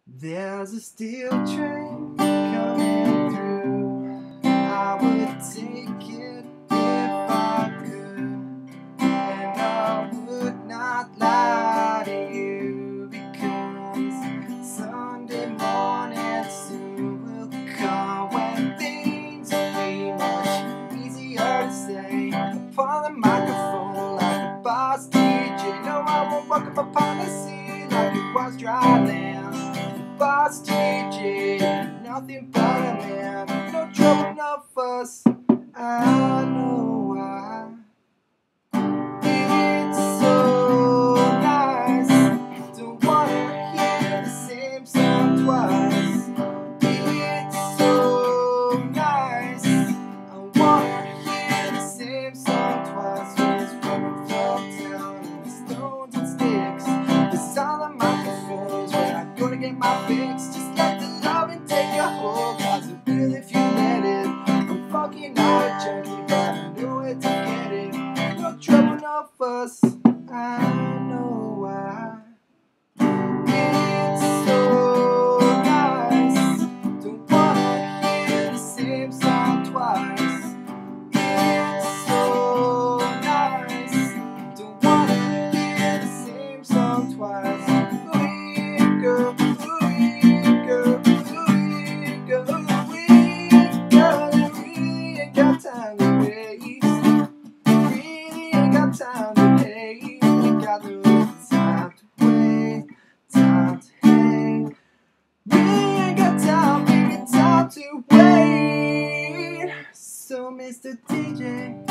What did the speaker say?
There's a steel train coming through. I would take it if I could, and I would not lie to you, because Sunday morning soon will come when things will be much easier to say upon the microphone like a boss DJ. No, I won't walk up upon the sea like it was dry land. Boss DJ, nothing but a man, no trouble, no fuss. I know why. It's so nice, don't wanna hear the same song twice. It's so nice, I wanna hear the same song twice. It's coming from town and the stones and sticks. The silent microphone is where I'm gonna get my fix. Just let the loving take a hold, cause it will if you let it. I'm fucking out of junkie, but I know where to get it. No trouble, no fuss, I know why. It's so nice, don't wanna hear the same song twice. It's so nice, don't wanna hear the same song twice. Ooh, girl, ooh, girl, ooh, girl, ooh, girl, really ain't got time to waste. Really ain't got time to hate. Ain't got no time to wait, time to hate. Really ain't got time, baby, time to wait. So, Mr. DJ,